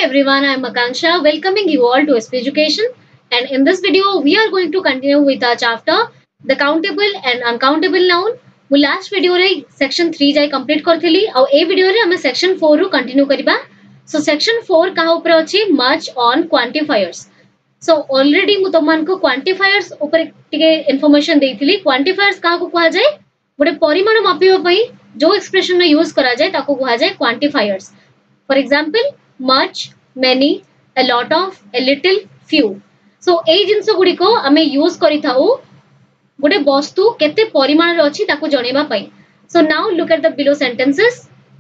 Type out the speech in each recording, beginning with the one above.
everyone, I'm Akanksha, welcoming you all to SP Education. And in this video, we are going to continue with our chapter, The Countable and Uncountable Noun. ମୁଁ last video रे section 3 जाय complete करथिली और ए video रे हमें section 4 रू continue करिबा. So section 4 कहा ऊपर अछि much on quantifiers. So already मु तमन को quantifiers ऊपर टिके information देइथिली. Quantifiers कहा को कहा जाय गोटे परिमाण मापिबा पई जो expression नो यूज करा जाय ताको कहा जाय quantifiers. For example, much, many, a lot of, a little, few. So एई जिंस गुडी को हमें यूज करि थाउ गोटे वस्तु केते परिमाण रे अछि ताको जणेबा पई. So now look at the below sentences.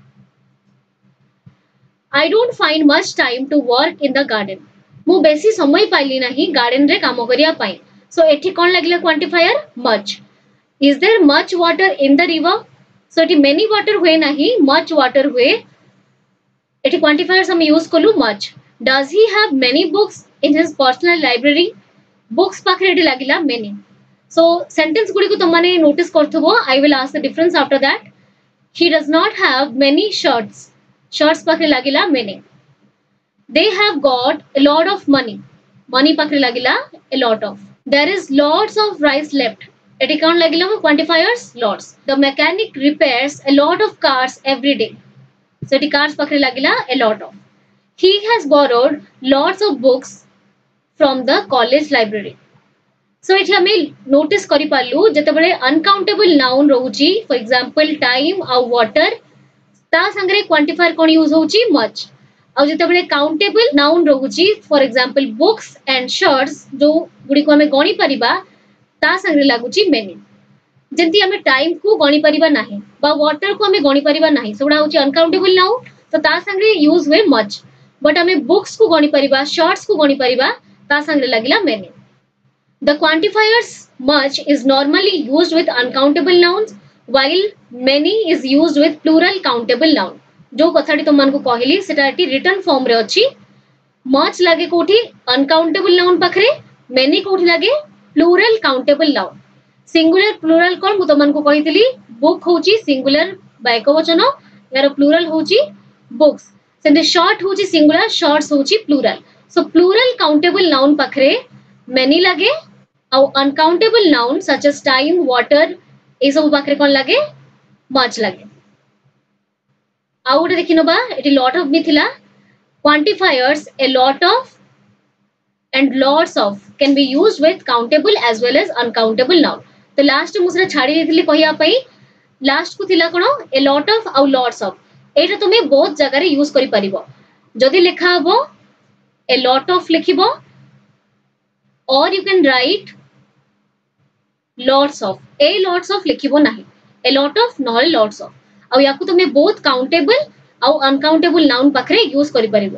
I don't find much time to work in the garden. मु बेसी समय पाइली नाही गार्डन रे काम करिया पई. So एठी कोन लागले quantifier much. Is there much water in the river? So एठी many water हुए नाही much water हुए. एठी क्वांटिफायर्स हम यूज कलु much. Does he have many books in his personal library? Books पाखरे एठी लागिला many. So sentence गुडी को तमाने नोटिस करथबो. I will ask the difference after that. He does not have many shirts. Shirts पाखरे लागिला many. They have got a lot of money. Money पाखरे लागिला a lot of. There is lots of rice left. एठी कोन लागिला quantifiers lots. The mechanic repairs a lot of cars every day. So the cars pakre lagila a lot of. He has borrowed lots of books from the college library. So it हमें notice करी पालू जते बड़े uncountable noun रहूची for example time और water ता संगरे quantifier कौन use होची much और जते बड़े countable noun रहूची for example books and shirts जो गुडी को हमें गणी परिबा ता संगरे लागुची many. जेंती हमें टाइम को गणी परिबा नाही बा वाटर को हमें गणी परिबा नाही सोडा होची अनकाउंटेबल नाउन तो ता संगे यूज हुए मच बट हमें बुक्स को गणी परिबा शॉर्ट्स को गणी परिबा ता संगे लागिला many. The quantifiers much is normally used with uncountable nouns while many is used with plural countable noun. जो कथाटी तुम को कहली सेटा एटी रिटन फॉर्म रे अछि much लागे कोठी अनकाउंटेबल नाउन पाखरे many कोठी लागे plural countable noun. Singular plural कोन मु तमन को कहितली बुक होची सिंगुलर बा एकवचन यार प्लूरल होची बुक्स सेंदे शॉर्ट होची सिंगुलर शॉर्ट्स होची plural. So plural countable noun पाखरे मेनी लागे और uncountable noun such as time water ए सब पाखरे कोन लागे मच लागे. आउट देखिनबा एटी लॉट ऑफ मिथिला quantifiers a lot of and lots of can be used with countable as well as uncountable noun. तो लास्ट मुसरा छाड़ी देथिली कहिया पई लास्ट को थिला कोन a lot of और lots of एटा तुमे बहुत जगह रे यूज करि परिबो. जदी लिखा हबो a lot of लिखिबो or you can write lots of a lots of लिखिबो नाही a lot of नॉल lots of और याकू तुमे बहुत countable और uncountable noun पाखरे यूज करि परिबो.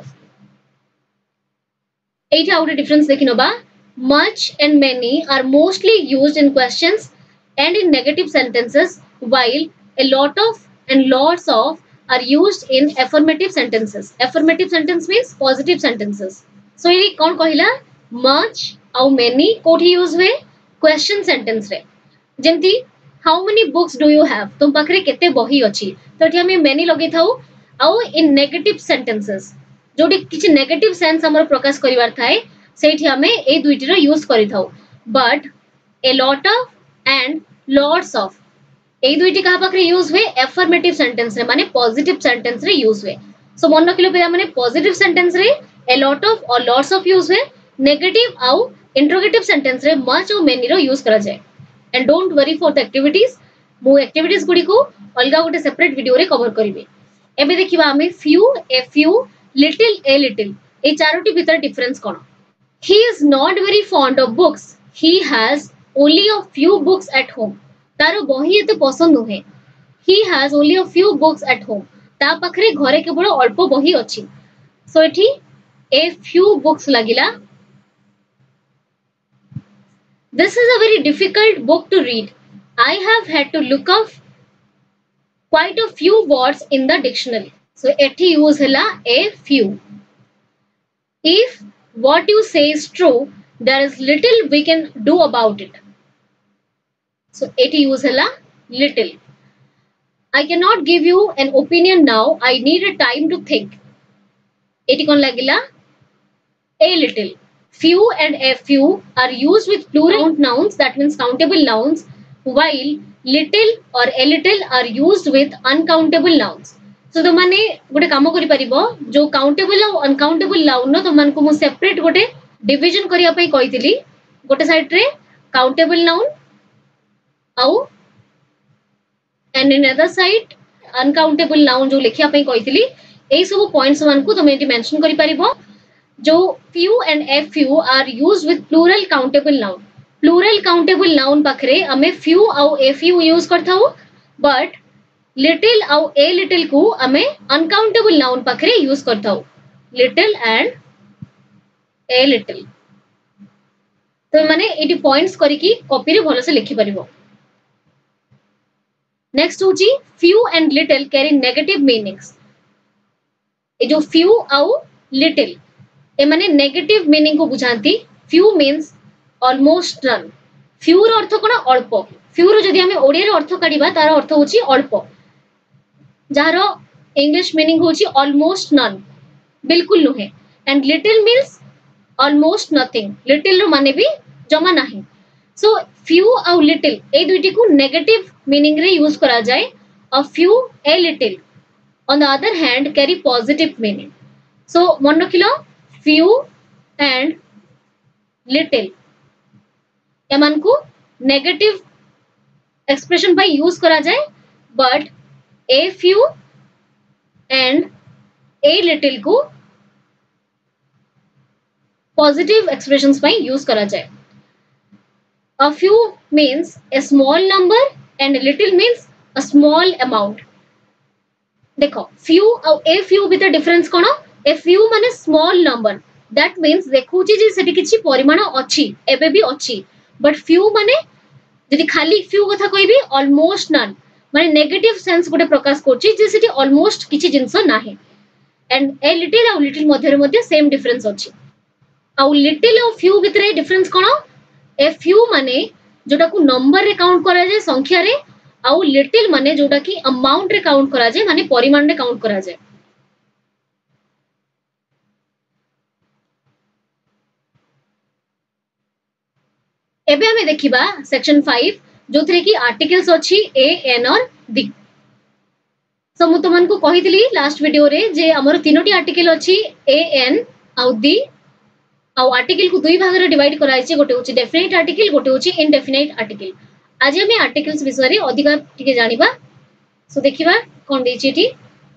एटा आउट डिफरेंस देखिनबा much and many are mostly used in questions and in negative sentences while a lot of and lots of are used in affirmative sentences. Affirmative sentence means positive sentences. So ये कौन कहिला much और many कोठी use हुए question sentence रे जेंती how many books do you have तुम पाखरे केते बही अछि तो एठी हमें many लगे थाउ और in negative sentences जोटी किछि नेगेटिव सेंस हमर प्रकाश करिवार थाए सेठी हमें ए दुइटी रो यूज करि थाउ but a lot of and lots of ए दुइटी कहा पाखरे यूज हुए एफर्मेटिव सेंटेंस रे माने पॉजिटिव सेंटेंस रे यूज हुए. सो मन रखिलो पिला माने पॉजिटिव सेंटेंस रे ए लॉट ऑफ और लॉट्स ऑफ यूज हुए नेगेटिव आउ इंट्रोगेटिव सेंटेंस रे मच और मेनी रो यूज करा जाय. And don't worry for the activities मु एक्टिविटीज गुडी को अलगा गोटे सेपरेट वीडियो रे कवर करिवे. एबे देखिबा हमें few a few little a little ए चारोटी भीतर डिफरेंस कोन. He is not very fond of books. He has only a few books at home. तारो बही एते पसंद नहे. He has only a few books at home. ता पाखरे घरे केवल अल्प बही अछि. सो एठी a few books लागिला. This is a very difficult book to read. I have had to look up quite a few words in the dictionary. So एठी यूज हला a few. If what you say is true, there is little we can do about it. So एठी use हला little. I cannot give you an opinion now. I need a time to think. एटी कोन लागिला a little. Few and a few are used with plural nouns, that means countable nouns, while little or a little are used with uncountable nouns. So तो माने गोटे काम करि परिबो जो countable और अनकाउंटेबल नाउन न तो मान को मु सेपरेट गोटे डिवीजन करिया पई कहितली गोटे साइड रे काउंटेबल नाउन आउ and in other side uncountable noun जो लिखिया पई कहितली एई सब पॉइंट्स मान को तुम एटी मेंशन करि परिबो जो few and a few are used with plural countable noun. Plural countable noun पाखरे हमें few और a few use करता हूँ, but little और a little को हमें uncountable noun पाखरे use करता हूँ. Little and a little. तो माने इटी points करी की कॉपी रे भलो से लिखी परिबो. Next होची few and little carry negative meanings. ये जो few और little ए माने नेगेटिव मीनिंग को बुझांती. Few means almost none. Few रो अर्थ कोन अल्प. फ्यू रो जदी हमें ओडिया रे अर्थ काढिबा तार अर्थ होची अल्प. जारो इंग्लिश मीनिंग होची ऑलमोस्ट नन, बिल्कुल नुहे. And little means almost nothing. Little रो माने भी जमा नाही. सो फ्यू और लिटिल ए दुइटी को नेगेटिव मीनिंग रे यूज करा जाए और few a little on the other hand carry positive meaning. So मन रखिलो few and little एमन को नेगेटिव एक्सप्रेशन by यूज करा जाए, but a few and a little को पॉजिटिव एक्सप्रेशंस by यूज करा जाए. A few means a small number and a little means a small amount. देखो few और a few भीतर डिफरेंस कोन. A few माने small number, that means देखुची जे सेठी किछि परिमाण अछि एबे भी अछि, but few माने जदि खाली few कथा कहबी almost none माने नेगेटिव सेंस गोटे प्रकाश करछि जे सेठी almost किछि जिंस नाही. and a little और little मध्ये रे मध्ये सेम डिफरेंस अछि. और little और few भितरे डिफरेंस कोन. a few माने जोटा को नंबर रे काउंट करा जाय संख्या रे, और little माने जोटा की अमाउंट रे काउंट करा जाय माने परिमाण रे काउंट करा जाय. एबे हमें देखिबा सेक्शन 5 जोथरे की आर्टिकल्स अछि ए एन और दी. सो मु तुमन को कहितली लास्ट वीडियो रे जे हमर तीनोटी आर्टिकल अछि ए एन आउ दी. आउ आर्टिकल को दुई भाग रे डिवाइड कराइ छै. गोटे होछि डेफिनेट आर्टिकल, गोटे होछि इनडेफिनेट आर्टिकल. आज हमें आर्टिकल्स विषय रे अधिका टिके जानिबा. सो देखिबा कोन दैछि एठी.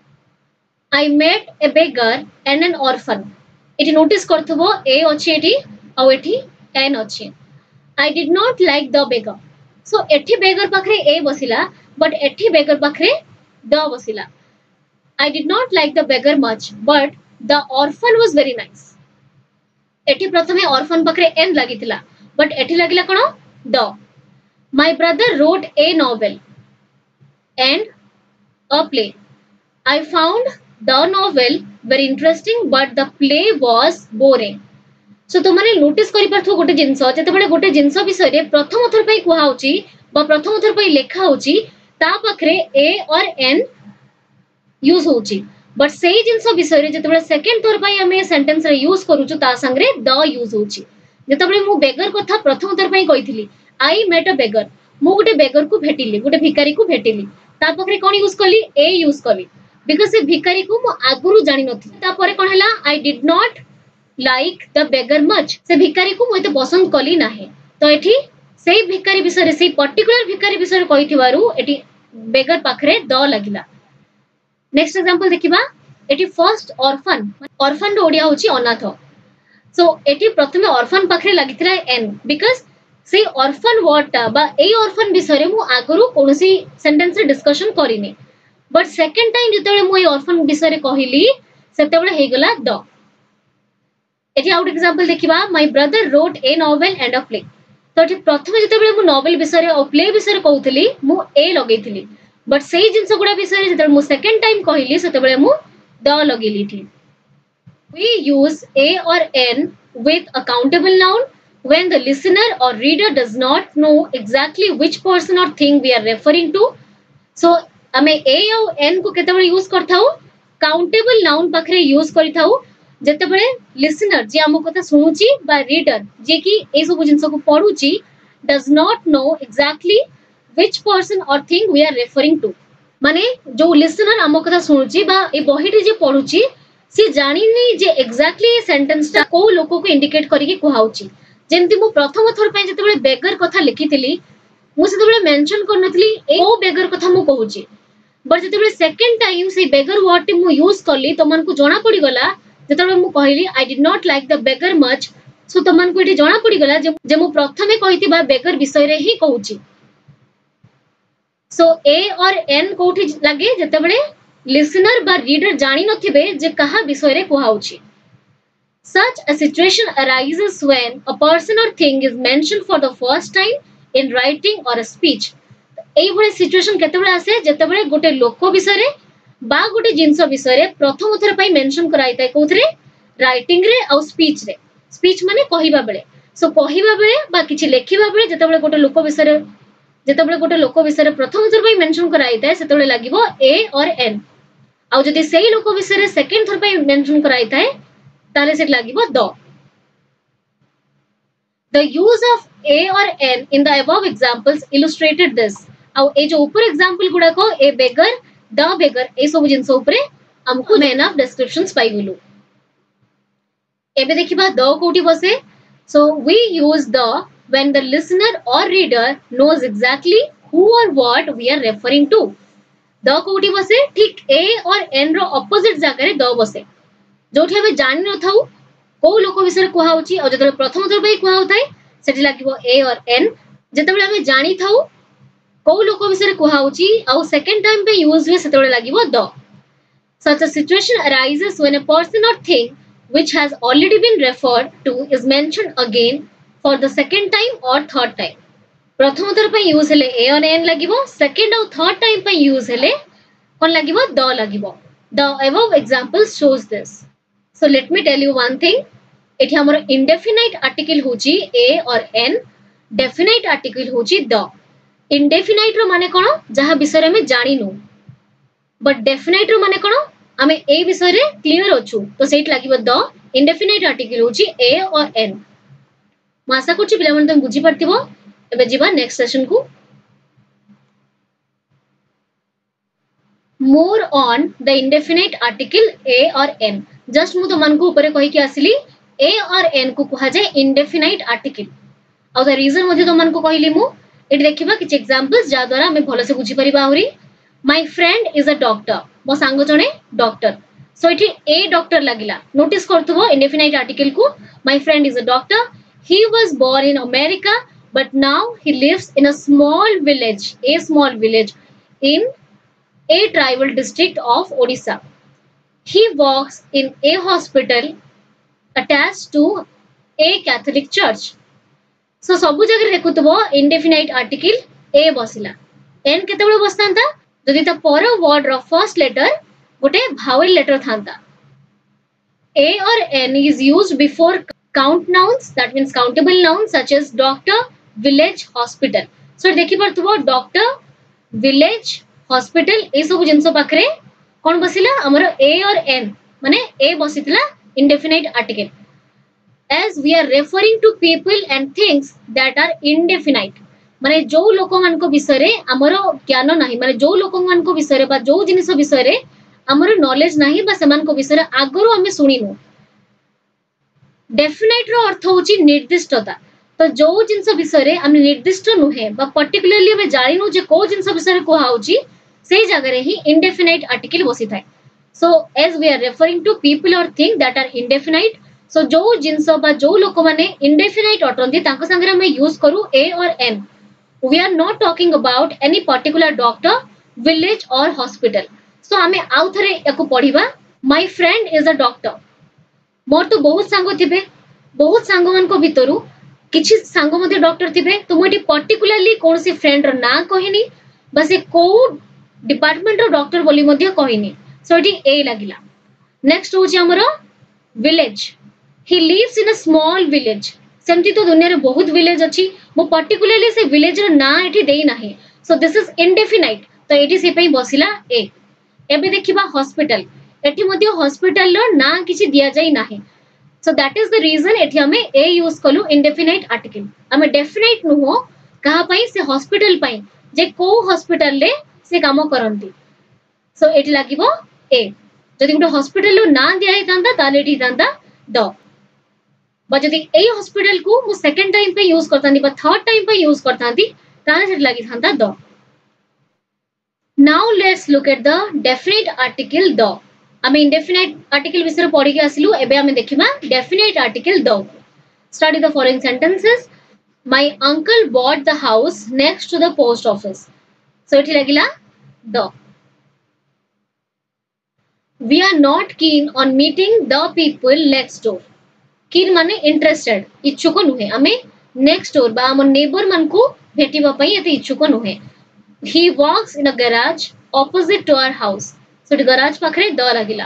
I met a beggar and an orphan. एठी नोटिस करथबो ए अछि एठी आउ एठी एन अछि. I did not like the beggar. So एठी beggar पाखरे a बसिला, but एठी beggar पाखरे the बसिला. I did not like the beggar much, but the orphan was very nice. एठी प्रथमे orphan पाखरे n लागितिला, but एठी लागिला कोन the. My brother wrote a novel and a play. I found the novel very interesting, but the play was boring. सो तुमने notice करि परथो गोटे जिंस जते बळे गोटे जिंस विषय रे प्रथम थर पई कुहा होची बा प्रथम थर पई लेखा होची ता पखरे a और n यूज होची, बट सेही जिंस विषय रे जते बळे सेकंड थर पई हमें सेंटेंस रे यूज करूछु ता संगरे द यूज होची. जते बळे मु बेगर कथा प्रथम थर पई कहितली आई मेट अ बेगर, मु गोटे बेगर को भेटिली, गोटे भिखारी को भेटिली, ता पखरे कोन यूज करली a यूज करली, बिकॉज़ से भिखारी को मु आगुरु जानि नथि. ता परे कोन हला I did not like the beggar much. से भिखारी को मुते पसंद कली नाही. तो एठी सेही भिखारी विषय रे सेही पर्टिकुलर भिखारी विषय रे कहिथिबारु एठी बेगर पाखरे द लागिला. नेक्स्ट एग्जांपल देखिबा. एठी फर्स्ट ऑर्फन. ऑर्फन रो ओडिया होची अनाथ. सो एठी प्रथमे ऑर्फन पाखरे लागितला n, बिकॉज़ से ऑर्फन वर्ड ता बा ए ऑर्फन विषय रे मु आगुरु कोनोसी सेंटेंस रे डिस्कशन करिनी, बट सेकंड टाइम जतबे मु ए ऑर्फन विषय रे कहिली सेतबे हेगला द. एठी आउट एग्जांपल देखिबा. My brother wrote a novel and a play. तो एठी प्रथमे जतबे मु नोवेल विषय रे और प्ले विषय रे कहउतली मु ए लगेइतली, बट सेही जिंस गुडा विषय रे जतबे मु सेकंड टाइम कहिली सेतबे मु द लगेली थी. We use a or n with a countable noun when the listener or reader does not know exactly which person or thing we are referring to. So हमें a और n को केतबे use करथाउ countable noun पाखरे use करिथाउ जेतेबेले listener जे आम कथा शुणुची बा रीडर जे कि ए सब जिंस को पढुची does not know exactly which person or thing we are referring to माने जो लिसनर आम कथा शुणुची बा ए बहिटी जे पढुची से जानिनी जे एग्जैक्टली सेंटेंस ता को लोक को इंडिकेट करके कुहाउची जेमति मु प्रथम थर पय जेतेबेले बेगर कथा लिखितिली मु सेतेबेले मेंशन करनतली ए ओ बेगर कथा मु कहूची बट जेतेबेले सेकंड टाइम से बेगर वर्ड टी मु यूज करली तो मन को जणा पड़ी गला जेतेबेले मु कहली I did not like the beggar much so तो मन को एटी जणा पड़ी गला जे मु प्रथमे कहितिबा बेगर विषय रे ही कहूची सो ए और एन कोठी लागे जेतेबेले लिसनर बा रीडर जानी नथिबे जे कहा विषय रे कुहाउची such a situation arises when a person or thing is mentioned for the first time in writing or a speech एई भले सिचुएशन केतेबेले आसे जेतेबेले गोटे लोक विषय रे बा गोटे जिंस विषय रे प्रथम थर पई मेंशन कराई ताय कोथरे राइटिंग रे और स्पीच माने कहिबा बेले सो कहिबा बेले बा किछि लेखिबा बेले जेतेबेले गोटे लोक विषय रे जेतेबेले गोटे लोक विषय रे प्रथम थर पई मेंशन कराई ताय सेतेबेले लागिवो ए और एन आउ जदि सेही लोक विषय रे सेकंड थर पई मेंशन कराई ताय ताले से लागिवो the The use of a or n in the above examples illustrated this. आउ ए जो ऊपर एग्जांपल गुडा को ए बेगर द बेगर ए सब जिंस ऊपरे हमको मेन ऑफ डिस्क्रिप्शंस पाई गेलु एबे देखिबा द कोठी बसे so we use the when the listener or reader knows exactly who or what we are referring to. The कोठी बसे ठीक ए और एन रो ऑपोजिट जगह रे द बसे जोठी हमें जानि न थाउ को लोक विषय कुहा होची और जतरे प्रथम थर पई कुहा होताय सेठी लागिवो ए और एन जेतेबेले हमें जानि थाउ को लोक विषय कुहा होची और सेकंड टाइम पे यूज हुए सेतेबेले लागिवो the such a situation arises when a person or thing which has already been referred to is mentioned again for the second time or third time प्रथम थर पे यूज हेले ए और एन लागिवो second or third time पे use हेले कोन लागिवो the लागिवो the above example shows this so let me tell you one thing एठी हमर indefinite article होची a और n definite article होची the indefinite रो माने कोन जहा विषय रे में जानि नु but definite रो माने कोन हमें ए विषय रे क्लियर होछु तो सेट लागिवो the indefinite article होची a और n म आशा करछि पिला मन तुम बुझी परतिबो एबे जीवा नेक्स्ट सेशन को more on the indefinite article a or n just मु तो मन को ऊपर कहि के आसिली a और n को कहा जाय indefinite article or the reason मध्ये तो मन को कहिली मु एटी देखिबा किछ एग्जांपल्स जा द्वारा हमें भलो से बुझी परिबा आउरी my friend is a doctor मो सांग जणे डॉक्टर सो एटी ए डॉक्टर लागिला नोटिस करथबो indefinite article को my friend is a doctor he was born in America but now he lives in a small village in a tribal district of Odisha. He works in a hospital attached to a Catholic church. So सबु जगह देखुतबो indefinite article a बसिला n केतेबेले बसतांता जदि त पर word रो first letter गोटे भावेल letter थांता a or n is used before count nouns that means countable nouns such as doctor village hospital so देखि परतबो doctor village हॉस्पिटल ए सब जिंस पाखरे कोन बसिला हमर ए और एन माने ए बसितला indefinite article as we are referring to people and things that are indefinite माने जो लोक मान को विषय रे हमर ज्ञान नाही माने जो लोक मान को विषय रे बा जो जिनिस विषय रे हमर नॉलेज नाही बा समान को विषय रे आगरो हमें सुनिनु डेफिनेट रो अर्थ होची निर्दिष्टता तो जो जिंस विषय रे हम निर्दिष्ट नुहे बा पर्टिकुलरली हमें जानिनु जे को जिंस विषय रे कोहा होची से जगह रे ही indefinite article बसी थाए so as we are referring to people or thing that are indefinite so जो जिंस बा जो लोक माने indefinite अटंती तांको संगे हम यूज करू a और n we are not talking about any particular doctor village or hospital so हमें आउ थरे याको पढिबा my friend is a doctor मोर तो बहुत सांग थिबे बहुत सांग मन को भितरु किछि सांग मध्ये डॉक्टर थिबे तो मोटी पर्टिकुलरली कोनसी फ्रेंड रो ना कहिनी बस ए को डिपार्टमेंट रो डॉक्टर बोली मध्ये कहिनी सो एटी ए लागिला नेक्स्ट होची हमरो village he lives in a small village सेमती तो दुनिया रे बहुत विलेज अछि मो पर्टिकुलरली से विलेज रो ना एटी देई नाही सो दिस इज इंडेफिनाइट तो एटी से पई बसिला ए एबे देखिबा हॉस्पिटल एठी मध्ये हॉस्पिटल लो ना किछि दिया जाई नाही. So that is the reason एठी हमें a यूज कलु indefinite article. हमें definite नुहो कहा पई से हॉस्पिटल पई जे को हॉस्पिटल ले से काम करंती. So एठी लागिबो a. जदि गुटे हॉस्पिटल लो ना दिया हितांता ताले एठी हितांता द. जदि ए हॉस्पिटल को मु सेकंड टाइम पे यूज करतांती बा थर्ड टाइम पे यूज करतांती ताने सेट लागि थांता the. Now let's look at the definite article the. आमे इंडेफिनेट आर्टिकल विषय पढी के आसिलु. एबे आमे देखिबा definite article the. Study the following sentences. My uncle bought the house next to the post office. So एठी लागिला the. We are not keen on meeting the people next door. कीन माने इंटरेस्टेड इच्छुक नुहे. आमे नेक्स्ट डोर बा हमर neighbour मन को भेटिबा पई एते इच्छुक नुहे. He works in a garage opposite to our house. So the garage पाखरे द लागिला.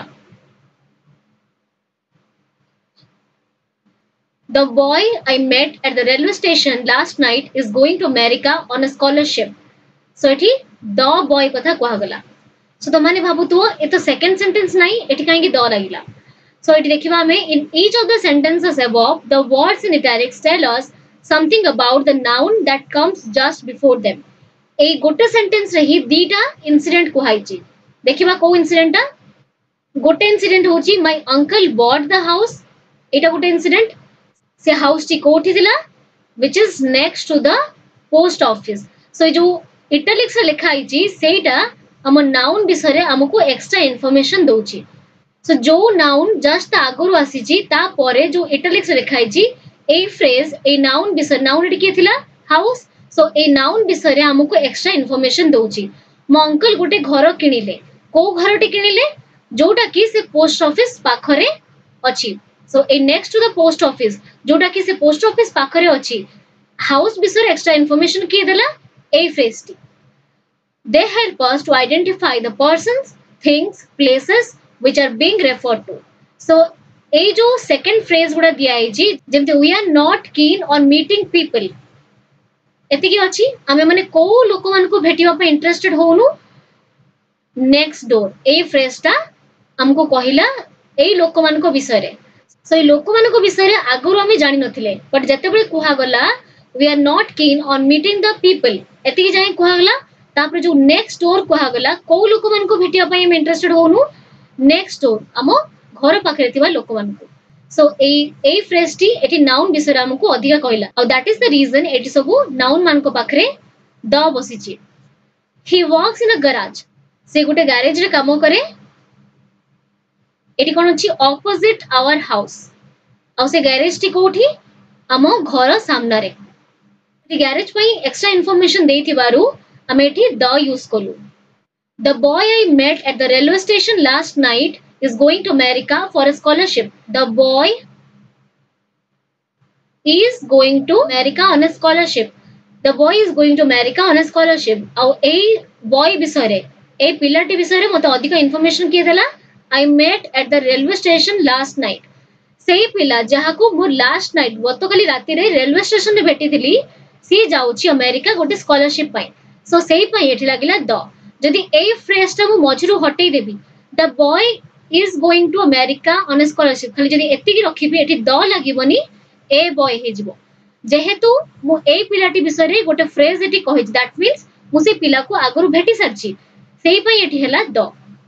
The boy I met at the railway station last night is going to America on a scholarship. So एठी the boy कथा कुहा गला. So तो माने भाबुतुओ ए तो second sentence नाही एठी काहेकि द लागिला. So एठी देखिबा हमें in each of the sentences above the words in italics tell us something about the noun that comes just before them. ए गोटे सेंटेंस रही दीटा इंसिडेंट कुहाइची. देखिबा को इंसिडेंट गोटे इंसिडेंट होची my uncle bought the house. एटा गोटे इंसिडेंट. से house टी कोठी दिला which is next to the post office. So जो इटैलिक्स रे लिखा आइची सेटा हम नाउन विषय रे हमको एक्स्ट्रा इंफॉर्मेशन दोची. सो जो नाउन जस्ट आगुरु आसीची ता परे जो इटैलिक्स रे लिखा आइची ए फ्रेज ए नाउन विषय नाउन रे के थिला हाउस. सो ए नाउन विषय रे हमको एक्स्ट्रा इंफॉर्मेशन दोची. मो अंकल गोटे घर किनिले. को घरटी किनिले जोटा कि से पोस्ट ऑफिस पाखरे अछि. सो ए next to the post office जोटा कि से पोस्ट ऑफिस पाखरे अछि. हाउस विषय एक्स्ट्रा इंफॉर्मेशन किए देला ए फ्रेज टी. They help us to identify the persons things places which are being referred to. So ए जो सेकंड फ्रेज गुडा दिया आइची जेमते we are not keen on meeting people एतिकी अछि. आमे माने को लोक मान को भेटिबा पे इंटरेस्टेड होनु नेक्स्ट डोर. ए फ्रेज ता हमको कहिला ए लोक मान को विषय रे. सो ए लोक मान को विषय रे आगुरु हमें जानि नथिले बट जते बेले कुहा गला we are not keen on meeting the people एतिकी जाय कुहा गला. तापर जो नेक्स्ट डोर कुहा गला को लोक मान को भेटिबा पे हम इंटरेस्टेड होनु नेक्स्ट डोर हमो घर पाखरे थिबा लोक मान को. सो ए फ्रेज टी एटी नाउन विषय हमको अधिका कहला. और दैट इज द रीजन एटी सबु नाउन मान को पाखरे द बसिची. He works in a garage. से गोटे गैरेज रे काम करे. एटी कोन अछि ऑपोजिट आवर हाउस. और से गैरेज टी कोठी हमो घर सामना रे. एटी गैरेज पई एक्स्ट्रा इंफॉर्मेशन देथिबारु हम एटी द यूज कलु. The boy I met at the railway station last night is going to America for a scholarship. The boy is going to America on a scholarship. The boy is going to America on a scholarship. आउ ए boy विषय रे ए पिलाटी विषय रे मते अधिक information किए देला. I met at the railway station last night. सेही पिला जहा को मु लास्ट नाइट गतकाली राती रे रेलवे स्टेशन रे भेटी थिली सी जाउची अमेरिका गोटे स्कॉलरशिप पई. सो सेही पई एठी लागिला द. जदि ए फ्रेज टा मु मझिरु हटै देबी the boy is going to America on a scholarship खाली जदि एतिकी रखिबी एठी द लागिबनी ए बॉय हे जिवो. जेहेतु मु ए पिलाटी विषय रे गोटे फ्रेज एठी कहि दैट मींस मु से पिला को आगरु भेटी सरची सेही पई एठी हैला द.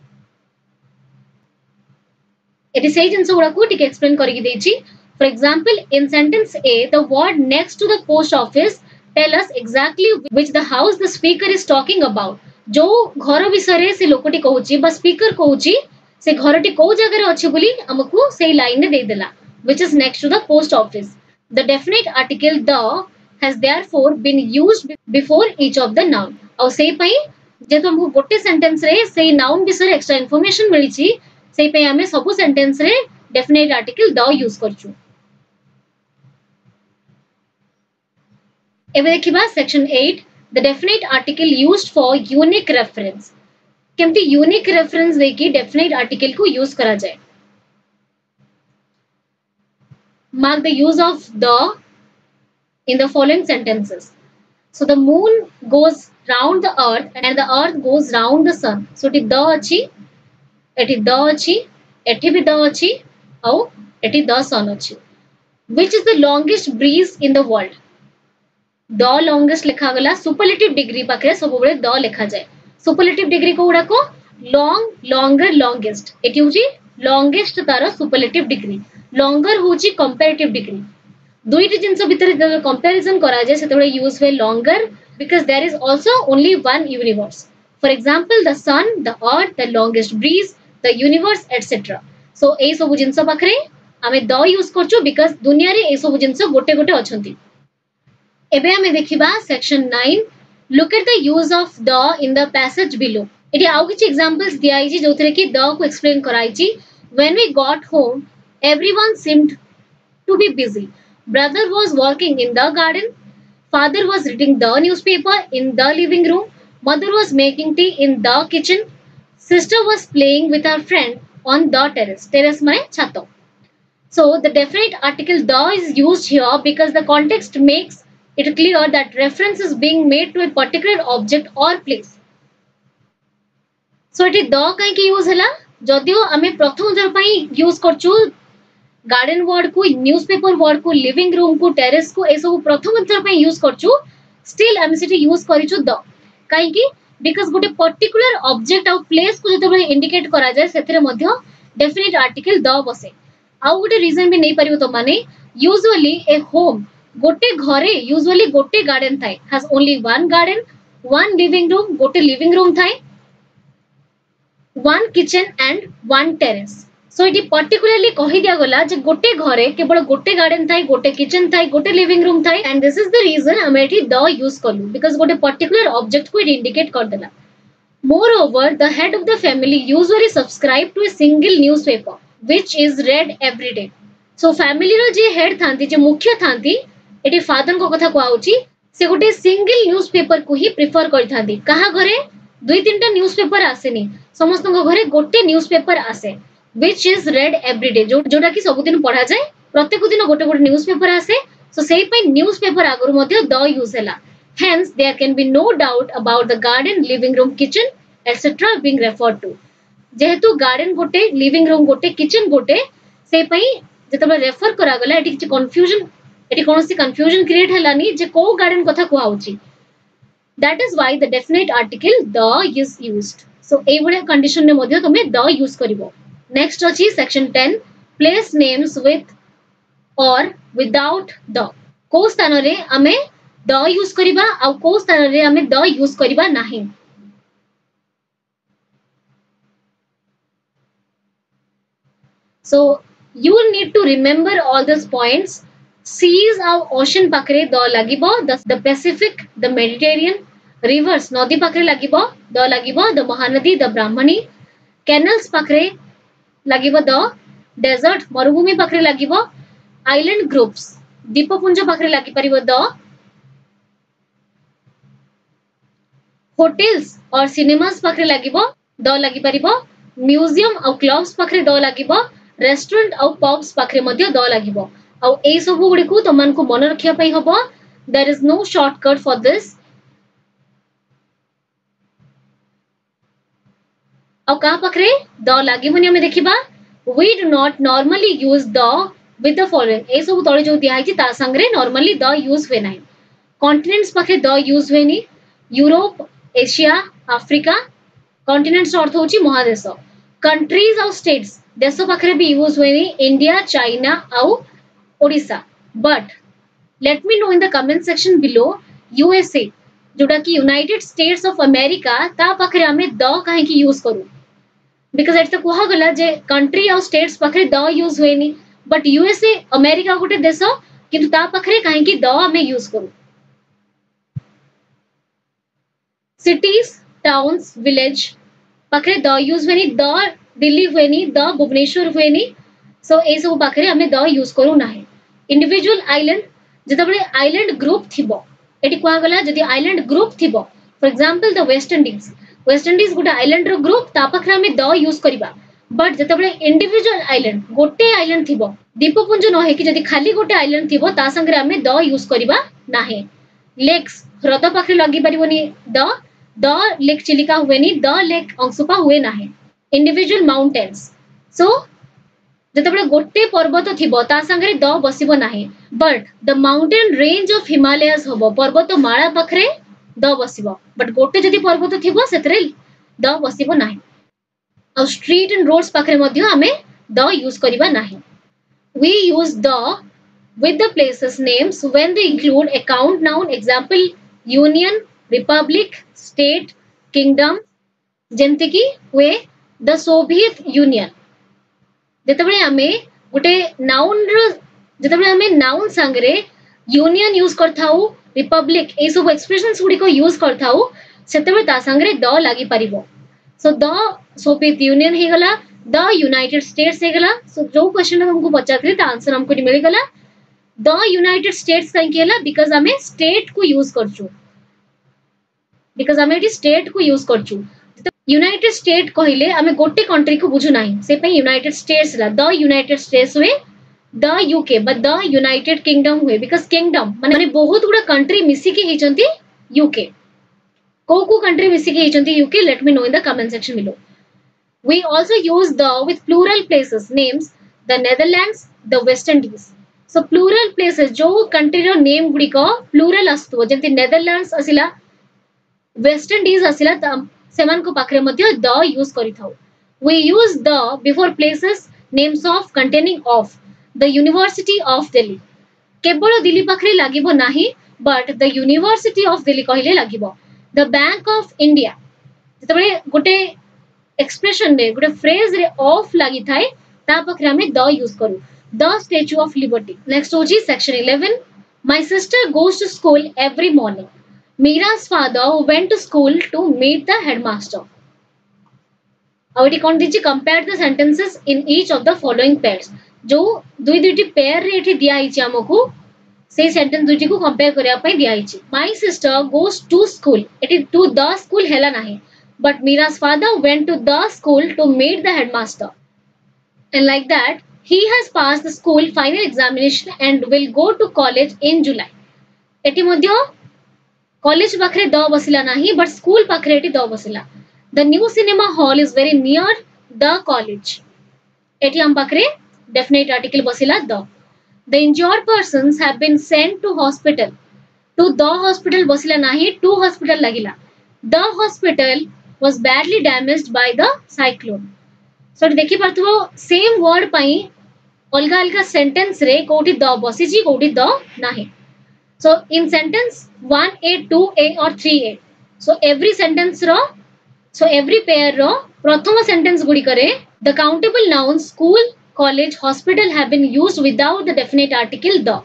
एठी सेही जिंस गुडा को टिक एक्सप्लेन करिकि देछि. For example in sentence A the word next to the post office tell us exactly which the house the speaker is talking about. जो घर विषय रे से लोकटी कहूची बा स्पीकर कहूची से घरटी को जगह रे अछि बोली हमकु सेही लाइन ने दे देला which is next to the post office. The definite article the has therefore been used before each of the noun. और सेही पई जेतो हमकु गोटे सेंटेंस रे सेही नाउन विषय रे एक्स्ट्रा इंफॉर्मेशन मिलिची सेही पई हमें सब सेंटेंस रे डेफिनेट आर्टिकल द यूज करछु. एबे देखिबा section 8 the definite article used for unique reference. केमती unique reference देकी definite article को use करा जाए. Mark the use of the in the following sentences. So the moon goes round the earth and the earth goes round the sun. So the अछि एठी the अछि, एठी भी the अछि, आउ एठी द सन अछि। Which is the longest breeze in the world? The longest लिखा गला सुपरलेटिव डिग्री पाखे सब बेले द लिखा जाए। सुपरलेटिव डिग्री को गुडा को लॉन्ग लॉन्गर लॉन्गेस्ट एटी होची लॉन्गेस्ट तार सुपरलेटिव डिग्री लॉन्गर होची कंपैरेटिव डिग्री दुईटी जिंस भितर कंपैरिजन करा जाए सेतबे यूज हुए longer because there is also only one universe for example the sun the earth the longest breeze the universe et cetera so ए सब जिंस पाखरे आमे द यूज करछु बिकॉज़ दुनिया रे ए सब जिंस गोटे गोटे अछंती। एबे हमें देखिबा section 9 look at the use of the in the passage below एटी आउ किछ एग्जांपल्स दिया आइछि जोथरे कि द को एक्सप्लेन कराइछि when we got home everyone seemed to be busy brother was working in the garden father was reading the newspaper in the living room mother was making tea in the kitchen sister was playing with her friend on the terrace terrace माने छत so the definite article the is used here because the context makes it clear that reference is being made to a particular object or place. So it the कहीं की use हला जदियो आमे प्रथम थर पई use करछु गार्डन वर्ड को newspaper word को लिविंग रूम को टेरेस को ए सब प्रथम थर पई यूज करछु स्टिल आमे सिटी यूज करिछु द कहीं की बिकॉज़ गोटे पर्टिकुलर ऑब्जेक्ट और प्लेस को जते इंडिकेट करा जाय सेथिरे मध्य डेफिनेट आर्टिकल द बसे आउ गोटे रीजन भी नहीं पारिबो तो माने यूजुअली ए होम गोटे घरे यूजुअली गोटे गार्डन थाए has only one garden one living room गोटे लिविंग रूम थाए one kitchen and one terrace so इटी पर्टिकुलरली कहि दिया गला जे गोटे घरे केवल गोटे गार्डन थाए गोटे किचन थाए गोटे लिविंग रूम थाए and this is the reason हम एठी द यूज करलु बिकॉज़ गोटे पर्टिकुलर ऑब्जेक्ट को इंडिकेट कर देला moreover the head of the family usually subscribe to a single newspaper which is read every day so family रो जे हेड थांती जे मुख्य थांती एटी फादर को कथा कहउची से गोटे सिंगल न्यूज़पेपर को ही प्रेफर कर थांती कहा घरे दुई तीनटा न्यूज़पेपर आसेनी समस्त घरे गोटे न्यूज़पेपर आसे which is read every day जोटा कि सब दिन पढ़ा जाए प्रत्येक दिन गोटे गोटे न्यूज़पेपर आसे सो सेही पई न्यूज़पेपर आगुर मध्ये द यूज हैला hence there can be no doubt about the garden living room kitchen etc being referred to जेहेतु गार्डन गोटे लिविंग रूम गोटे किचन गोटे से पई जतबे रेफर करा गला एटी किछ कंफ्यूजन एटी कोनोसी कंफ्यूजन क्रिएट हलानी जे को गार्डन कथा कुआउची that is why the definite article the is used so ए बडे कंडीशन ने मध्ये तमे द यूज करिवो नेक्स्ट अछि section 10 place names with or without the को स्थान रे हमें द यूज करिबा आ को स्थान रे हमें द यूज करिबा नाही so you will need to remember all these points seas or ocean pakre the lagibo the pacific the mediterranean rivers nodi pakre lagibo the lagibo the mahanadi the brahmani canals pakre lagibo the desert marubhumi pakre lagibo island groups दीपपुंज pakre lagi paribo the hotels और cinemas पाखरे लागिबो the लागि परिबो museum और clubs पाखरे the लागिबो restaurant और पब्स पाखरे मध्ये द लागिबो आ ए सब गुडी को तमन को मन रखिया पई हबो there is no shortcut for this आ का पाखरे द लागिबोनी हमें देखिबा we do not normally use the with the following ए सब तळे जो दिया है ता संगरे नॉर्मली द यूज वे नाही कॉन्टिनेंट्स पाखरे द यूज वेनी यूरोप एशिया अफ्रीका कॉन्टिनेंट्स अर्थ होची महादेश कंट्रीज और स्टेट्स देश पाखरे भी यूज हुए इंडिया चाइना और Odisha but let me know in the comment section below USA जोटा कि यूनाइटेड स्टेट्स ऑफ अमेरिका ता पाखरे हमें द काहे की यूज करू बिकॉज़ एट कोहा गला जे कंट्री और स्टेट्स पाखरे द यूज हुएनी बट यूएसए अमेरिका गोटे देश किंतु ता पाखरे काहे की द हमें यूज करू cities towns village पाखरे द यूज वेनी द दिल्ली हुएनी द भुवनेश्वर हुएनी सो ए सब पाखरे हमें द यूज करू नाही इंडिविजुअल आइलैंड जतबे आइलैंड ग्रुप थिबो एटी कोहा गला जदी आइलैंड ग्रुप थिबो for example the West Indies गोटे आइलैंड रो ग्रुप ता पाखरे हमें द यूज करिबा बट जतबे इंडिविजुअल आइलैंड गोटे आइलैंड थिबो दीपपुंज न हे कि जदी खाली गोटे आइलैंड थिबो ता संगे हमें द यूज करिबा नाही लेक्स ह्रद पाखरे लगी परिबोनी द लेक चिलिका हुएनी द लेक अंशुपा हुए नाही individual mountains. So ଯେତେବେଳେ ଗୋଟେ ପର୍ବତ ଥିବ ତା ସାଙ୍ଗରେ ଦ ବସିବ ନାହିଁ, but the mountain range of Himalayas ହବ, ପର୍ବତ ମାଳା ପାଖରେ ଦ ବସିବ, ବଟ୍ ଗୋଟେ ଯଦି ପର୍ବତ ଥିବ ସେଥିରେ ଦ ବସିବ ନାହିଁ। ଆଉ ଷ୍ଟ୍ରିଟ୍ ଆଣ୍ଡ ରୋଡ୍ସ ପାଖରେ ମଧ୍ୟ ଆମେ ଦ ୟୁଜ୍ କରିବା ନାହିଁ। We use the with the places names when they include a count noun, example union, republic, state, kingdom, ଯେମିତି କି ହୁଏ the Soviet Union। ଯେତେବେଳେ ଆମେ ଗୋଟେ ନାଉନ୍ ସାଙ୍ଗରେ ୟୁନିୟନ ୟୁଜ କରିଥାଉ, ରିପବ୍ଲିକ ଏଇ ସବୁ ଏକ୍ସପ୍ରେସନ୍ସ ଗୁଡ଼ିକ ୟୁଜ କରିଥାଉ, ସେତେବେଳେ ତା ସାଙ୍ଗରେ ଦ ଲାଗିପାରିବ। ସୋ ଦ ସୋଭିଏତ ୟୁନିୟନ ହେଇଗଲା, ଦ ୟୁନାଇଟେଡ ଷ୍ଟେଟ୍ସ ହେଇଗଲା। ସୋ ଯୋଉ କ୍वेଶ୍ଚନ ଆମକୁ ପଚାରିଥିଲେ ତା ଆନ୍ସର ଆମକୁ ମିଳିଗଲା। ଦ ୟୁନାଇଟେଡ ଷ୍ଟେଟ୍ସ କାହିଁକି ହେଲା? ବିକଜ ଆମେ ଷ୍ଟେଟ୍ କୁ ୟୁଜ କରୁଛୁ, ବିକଜ ଆମେ ଏଠି ଷ୍ଟେଟ୍ କୁ ୟୁଜ କରୁଛୁ। ୟୁନାଇଟେଡ ଷ୍ଟେଟ୍ କହିଲେ ଆମେ ଗୋଟେ कंट्री को बुझु नाही, से पे यूनाइटेड स्टेट्स ला द यूनाइटेड स्टेट्स हुए, the UK but the United Kingdom हुए, बिकॉज किंगडम माने बहुत गुडा कंट्री मिसी के हेचंती यूके। को कंट्री मिसी के हेचंती UK? Let me know in the comment section below. We also use the with plural places names, the Netherlands, the West Indies. So plural places जो कंट्री रो नेम गुडी को प्लूरल आस्तु, जेंति नेदरलैंड्स आसिला, वेस्ट इंडीज आसिला, सेमान को पाखरे मध्य द यूज करिथाउ। We use the before places names of containing of, the University of Delhi केवल दिल्ली पाखरे लागिबो नाही, but the University of Delhi कहले लागिबो। The Bank of India जेतबे गोटे एक्सप्रेशन रे गोटे फ्रेज रे ऑफ लागि थाए ता पाखरे हमें द यूज करू। The Statue of Liberty। Next होची section 11। My sister goes to school every morning. Mira's father went to school to meet the headmaster. और ये कौन दीजिए? Compare the sentences in each of the following pairs. जो दुई दुईटी pair रे एठी दिया हिची हमकु, से सेंटेंस दुईटी को कंपेयर करिया पई दिया हिची। My sister goes to school, एठी टू द स्कूल हैला नाही, but Mira's father went to the school to meet the headmaster, and like that he has passed the school final examination and will go to college in July। एठी मध्य college पाखरे the बसिला नाही, but school पाखरे एठी the बसिला। The new cinema hall is very near the college। एठी हम पाखरे definite article बसिला the. The injured persons have been sent to hospital। To the hospital बसिला नाही, to hospital लागिला। The hospital was badly damaged by the cyclone। So देखि पारथबो same word पई अलगा अलगा सेंटेंस रे कोठी द बसिची, कोठी द नाही। So in sentence 1a, 2a or 3a, so every sentence ro, so every pair ro प्रथम sentence गुडी करे the countable nouns school, college, hospital have been used without the definite article the।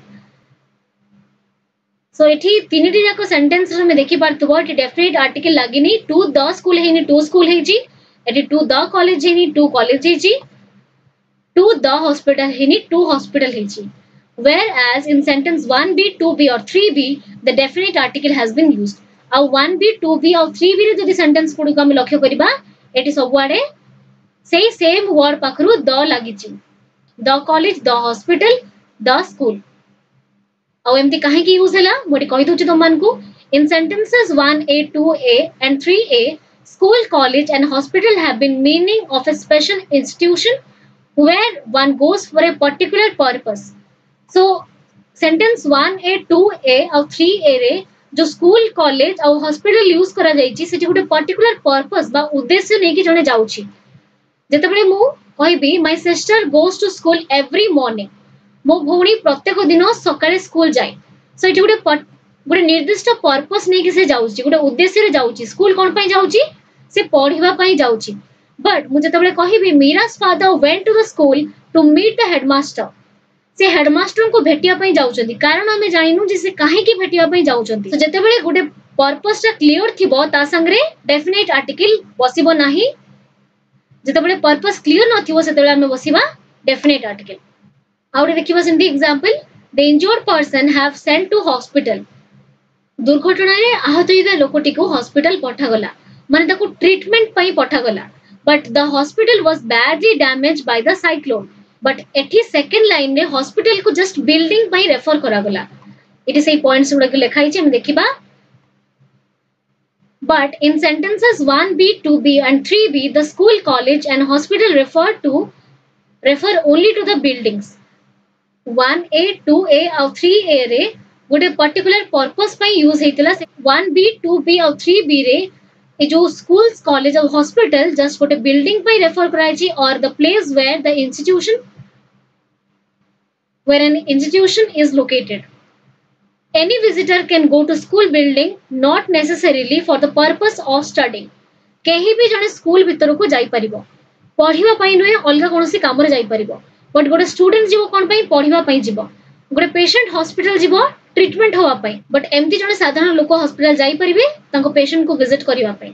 so एठी तीनटी जाको sentence रो में देखि पारथबो एठी definite article लागिनी, to the school हेनी to school हेजी, एठी to the college हेनी to college हेजी, to the hospital हेनी to hospital हेजी। Whereas in sentence 1b, 2b or 3b the definite article has been used। ଆଉ 1b, 2b और 3b रे जदि सेंटेंस गुडी को हम लक्ष्य करिबा, एठी सब आडे सेही सेम वर्ड पाखरु द लागिची, the college, the hospital, the school. ଆଉ एमती काहे की यूज हैला मोटी कहि दोची तमनको। In sentences 1a, 2a and 3a, school, college and hospital have been meaning of a special institution where one goes for a particular purpose। so sentence 1a, 2a और 3a रे जो स्कूल, कॉलेज और hospital use करा जाईची, सेठी गोटे particular purpose बा उद्देश्य नै कि जने जाउची। जेतबेले मु कहबी my sister goes to school every morning, मो भौणी प्रत्येक दिन सकाळे स्कूल जाय, सो एठी गोटे निर्दिष्ट पर्पस नै कि से जाउची, गोटे उद्देश्य रे जाउची। स्कूल कोन पई जाउची? से पढिबा पई जाउची। बट मु जेतबेले कहबी Mira's father went to the school to meet the headmaster, से हेडमास्टर को भेटिया पई जाउचंदी, कारण हमें जानिनु जे से काहे की भेटिया पई जाउचंदी। तो जेतेबेले गोटे पर्पस टा क्लियर थिबो ता संगरे डेफिनेट आर्टिकल बसिबो नाही। जेतेबेले पर्पस क्लियर नथिबो सेतेबेले हमें बसिबा डेफिनेट आर्टिकल। आउटे देखिबा सेंती example, the injured person have sent to hospital. दुर्घटना रे आहत होइबा लोकटी को हॉस्पिटल पठा गला, माने ताको ट्रीटमेंट पई पठा गला, but the hospital was badly damaged by the cyclone. But एठी सेकंड लाइन रे हॉस्पिटल को जस्ट बिल्डिंग पई रेफर करा गला। इट इज ए पॉइंट्स गुडा के लिखाई छै, हम देखिबा But in sentences 1b, 2b, and 3b, the school, college, and hospital refer only to the buildings. 1a, 2a, और 3a रे गोटे पर्टिकुलर पर्पस ପାଇଁ यूज हेतिला 1b, 2b और 3b रे ए जो स्कूल्स, कॉलेज और हॉस्पिटल जस्ट गोटे बिल्डिंग ପାଇଁ रेफर कराइछि और the place where an institution is located. Any visitor can go to school building not necessarily for the purpose of studying. केही भी जने स्कूल भीतर को जाई परिबो पढ़िबा पई नय अलगा कोनोसी काम रे जाई परिबो बट गोटे स्टूडेंट जीवो कोन पई पढ़िबा पई जीवो गोटे पेशेंट हॉस्पिटल जीवो ट्रीटमेंट होवा पई बट एमती जने साधारण लोक हॉस्पिटल जाई परिबे तांको पेशेंट को विजिट करिवा पई.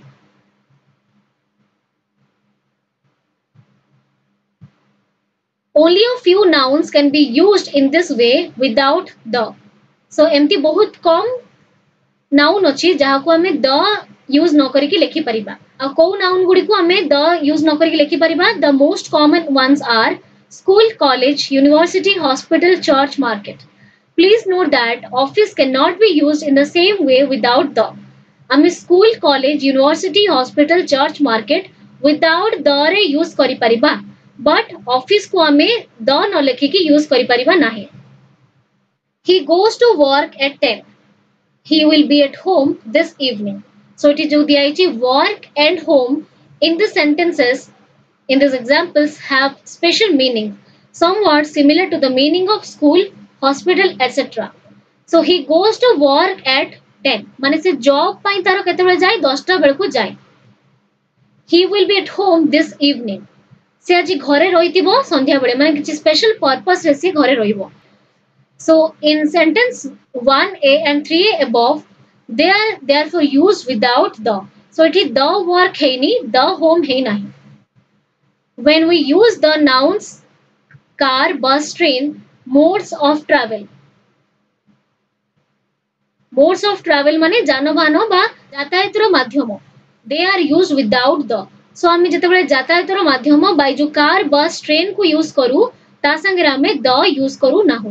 Only a few nouns can be used in this way without the. So एमती बहुत कम नाउन अछि जहा को हमें द यूज न करी कि लिखि परिबा आ को नाउन गुडी को हमें द यूज न करी कि लिखि परिबा. The most common ones are school, college, university, hospital, church, market. Please note that office cannot be used in the same way without the. हमें school, college, university, hospital, church, market without the रे use करी परिबा but office को हमें the न लिखि कि use करी परिबा नाही. He goes to work at 10. He will be at home this evening. So it is जो दिया है work and home in the sentences in these examples have special meaning. Some words similar to the meaning of school, hospital, etc. So he goes to work at 10. माने से job पाई तारो केते बेले जाय 10टा bell को जाय. He will be at home this evening. से आज घरे रहितिबो संध्या बेले माने किछि स्पेशल पर्पस रे से घरे रहिबो. So in sentence 1a and 3a above, they are therefore used without the. So it is the work heini, the home hei nahi. When we use the nouns car, bus, train, modes of travel. Modes of travel माने जानबाहन बा यातायातर माध्यम. They are used without the. So आमे जेतेबेले यातायातर माध्यम bye जो car, बस, train को use करू ता संगे आमे the यूज करू नाहु.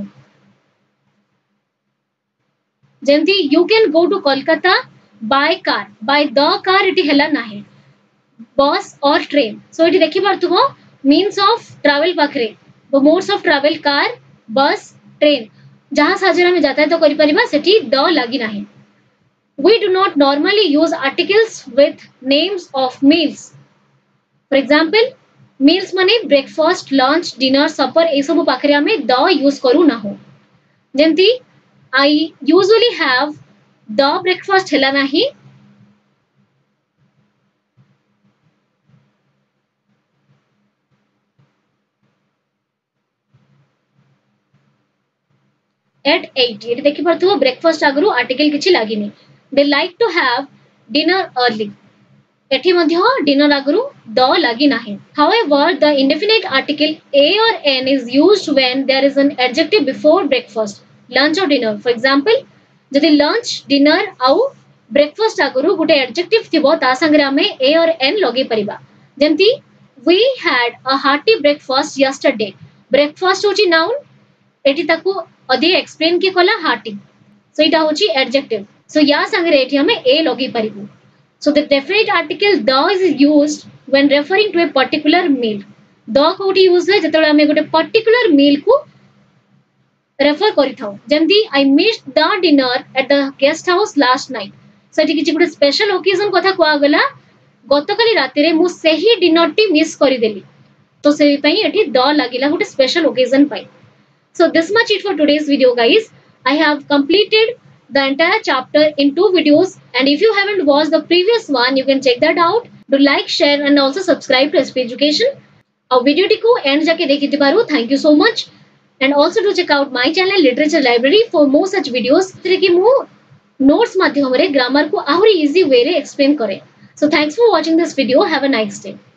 जेमती you can go to Kolkata by car. By the car इटी हेला नाही. Bus or train. So इटी देखि पारथुबो means of travel पाखरे. The modes of travel car, bus, train. जहाँ साजरा में जाता है तो करी परिबा सेठी the लागी नाही. We do not normally use articles with names of meals. For example, meals माने breakfast, lunch, dinner, supper ए सब पाखरे आमे the यूज करू नाहु. जेमती I usually have the breakfast हेला नाही. At 8 ये देखि परथुबो ब्रेकफास्ट आगरु आर्टिकल किछि लागिनी. They like to have dinner early. एठी मध्य डिनर आगरु द लागी नाही. However, the indefinite article a or n is used when there is an adjective before breakfast, lunch or dinner. For example, जदि lunch, dinner आउ breakfast आगरु गुटे adjective थिबो ता संगे आमे a or n लगे परिबा. जेंती we had a hearty breakfast yesterday. Breakfast होची noun एठी ताकू अधिक एक्सप्लेन की कला hearty. So इटा होची एडजेक्टिव. So या संगे एठी हमें a लगे परिबो. So the definite article the is used when referring to a particular meal. The कोठी यूज है जेतेबेले हमें गुटे पर्टिकुलर मील को रेफर करि थाउ. जेंती I missed the dinner at the guest house last night. So एठी किछि गुटे स्पेशल ओकेजन कथा कोआ गला गतकाली राती रे मु सेही डिनर टी मिस करि देली. तो सेही पई एठी द लागिला गुटे स्पेशल ओकेजन पई. So this much it for today's video guys. I have completed the entire chapter in 2 videos and if you haven't watched the previous one you can check that out. Do like, share and also subscribe to SP Education. Our video टिको end जाके देखि दिबारु. Thank you so much. And also to check out my channel Literature Library for more such videos. जरे कि मु notes माध्यम रे grammar को आहुरी easy way रे explain करे. So thanks for watching this video. Have a nice day.